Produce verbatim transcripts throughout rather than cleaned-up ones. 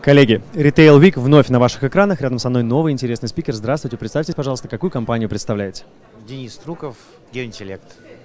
Коллеги, Retail Week вновь на ваших экранах. Рядом со мной новый интересный спикер. Здравствуйте, представьтесь, пожалуйста, какую компанию представляете? Денис Струков, Геоинтеллект.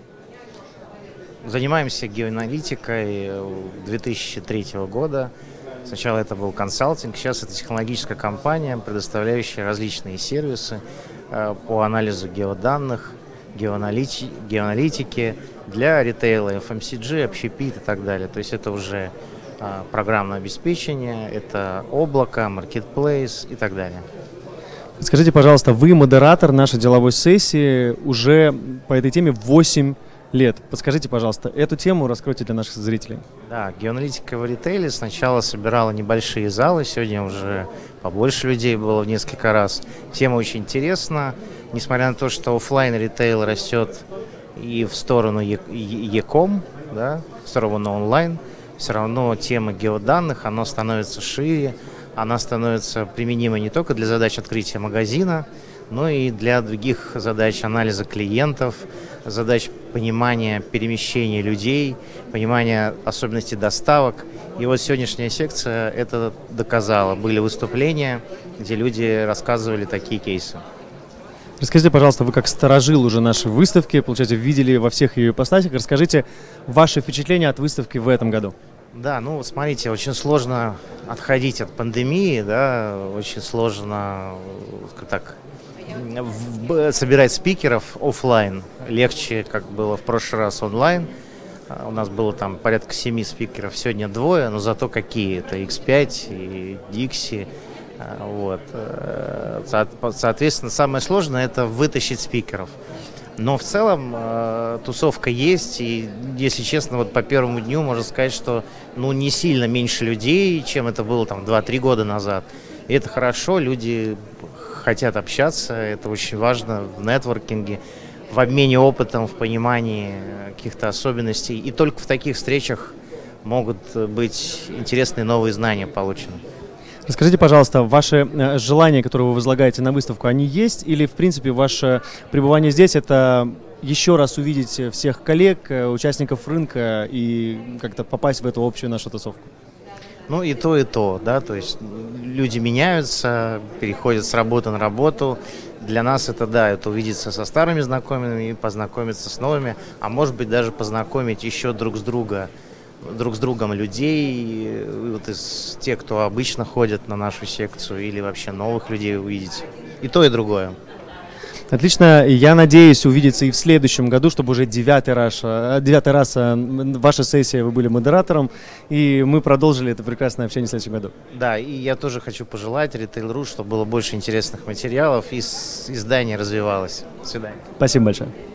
Занимаемся геоаналитикой две тысячи третьего года. Сначала это был консалтинг, сейчас это технологическая компания, предоставляющая различные сервисы по анализу геоданных, геоаналити, геоаналитики для ритейла, эф эм си джи, общепит и так далее. То есть это уже программное обеспечение, это облако, маркетплейс и так далее. Скажите, пожалуйста, вы модератор нашей деловой сессии уже по этой теме восемь лет. Подскажите, пожалуйста, эту тему раскройте для наших зрителей. Да, геоаналитика в ритейле сначала собирала небольшие залы, сегодня уже побольше людей было в несколько раз. Тема очень интересна, несмотря на то, что офлайн ритейл растет и в сторону e-com, да, в сторону онлайн, все равно тема геоданных, она становится шире, она становится применима не только для задач открытия магазина, но и для других задач анализа клиентов, задач понимания перемещения людей, понимания особенностей доставок. И вот сегодняшняя секция это доказала. Были выступления, где люди рассказывали такие кейсы. Расскажите, пожалуйста, вы как старожил уже нашей выставки, получается, видели во всех ее ипостасях. Расскажите ваши впечатления от выставки в этом году. Да, ну смотрите, очень сложно отходить от пандемии, да, очень сложно так собирать спикеров офлайн. Легче, как было в прошлый раз, онлайн. У нас было там порядка семи спикеров, сегодня двое, но зато какие. Это икс пять и Dixie. Вот. Соответственно, самое сложное – это вытащить спикеров. Но в целом э, тусовка есть, и, если честно, вот по первому дню можно сказать, что ну, не сильно меньше людей, чем это было там два-три года назад. И это хорошо, люди хотят общаться, это очень важно в нетворкинге, в обмене опытом, в понимании каких-то особенностей. И только в таких встречах могут быть интересные новые знания получены. Расскажите, пожалуйста, ваши желания, которые вы возлагаете на выставку, они есть? Или, в принципе, ваше пребывание здесь – это еще раз увидеть всех коллег, участников рынка и как-то попасть в эту общую нашу тусовку? Ну, и то, и то, да, то есть люди меняются, переходят с работы на работу. Для нас это, да, это увидеться со старыми знакомыми, познакомиться с новыми, а может быть даже познакомить еще друг с друга. друг с другом людей, вот из тех, кто обычно ходит на нашу секцию, или вообще новых людей увидеть. И то, и другое. Отлично. Я надеюсь увидеться и в следующем году, чтобы уже девятый раз, девятый раз ваша сессия, вы были модератором, и мы продолжили это прекрасное общение в следующем году. Да, и я тоже хочу пожелать Retail точка ру, чтобы было больше интересных материалов и издание развивалось. До свидания. Спасибо большое.